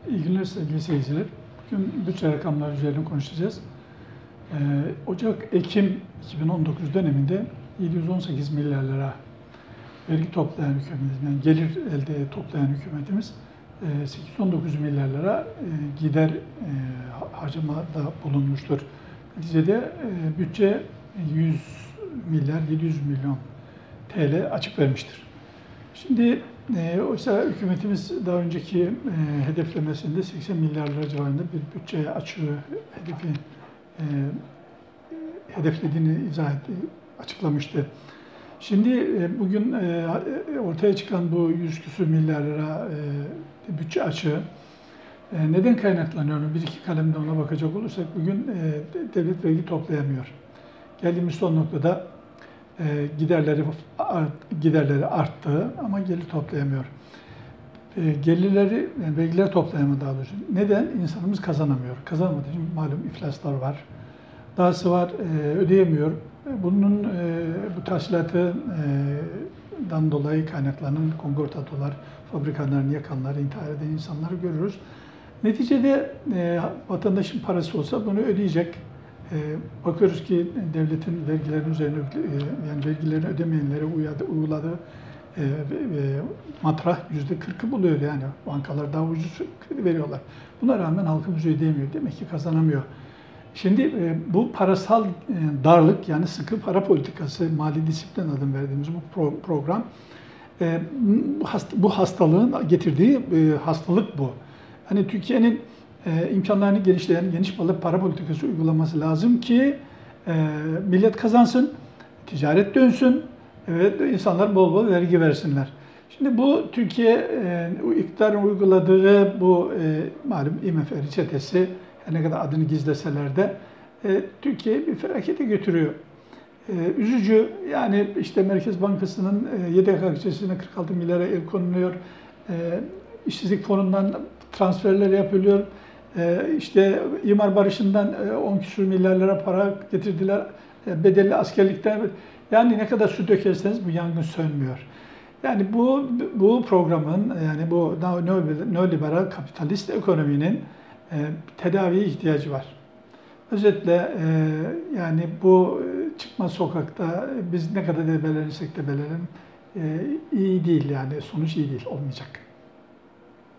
İyi günler sevgili seyirciler. Bugün bütçe rakamları üzerine konuşacağız. Ocak-Ekim 2019 döneminde 718 milyar lira vergi toplayan hükümetimiz, yani gelir elde toplayan hükümetimiz 819 milyar lira gider harcamada bulunmuştur. Neticede bütçe 100 milyar 700 milyon TL açık vermiştir. Şimdi oysa hükümetimiz daha önceki hedeflemesinde 80 milyar lira civarında bir bütçe açığı hedeflediğini açıklamıştı. Şimdi bugün ortaya çıkan bu 100 küsur milyar lira bütçe açığı neden kaynaklanıyor? Bir iki kalemde ona bakacak olursak bugün devlet vergi toplayamıyor. Geldiğimiz son noktada giderleri arttı ama gelir toplayamıyor. Vergiler toplayamadı daha doğrusu. Neden? İnsanımız kazanamıyor. Kazanamadığı için malum iflaslar var. Dahası var, ödeyemiyor. Bu tahsilatından dolayı kaynaklanan kongortadolar, fabrikalarını yakanlar, intihar eden insanları görüyoruz. Neticede vatandaşın parası olsa bunu ödeyecek. Bakıyoruz ki devletin vergilerin üzerine, yani vergilerini ödemeyenlere uyguladığı matrah %40'ı buluyor yani. Bankalar daha ucuz kredi veriyorlar. Buna rağmen halkımız ödeyemiyor. Demek ki kazanamıyor. Şimdi bu parasal darlık, yani sıkı para politikası, mali disiplin adını verdiğimiz bu program, bu hastalığın getirdiği hastalık bu. Hani Türkiye'nin imkanlarını genişleyen geniş para politikası uygulaması lazım ki millet kazansın, ticaret dönsün ve insanlar bol bol vergi versinler. Şimdi bu Türkiye iktidarın uyguladığı bu malum IMF reçetesi, her ne kadar adını gizleseler de Türkiye'yi bir felakete götürüyor. Üzücü, yani işte Merkez Bankası'nın yedek akçesine 46 milyara el konuluyor. İşsizlik fonundan transferler yapılıyor. İşte imar barışından 10 küsur milyar lira para getirdiler. Bedelli askerlikten. Yani ne kadar su dökerseniz bu yangın sönmüyor. Yani bu programın, yani bu neoliberal kapitalist ekonominin tedaviye ihtiyacı var. Özetle yani bu çıkmaz sokakta biz ne kadar debelenirsek debelenelim iyi değil, yani sonuç iyi değil, olmayacak.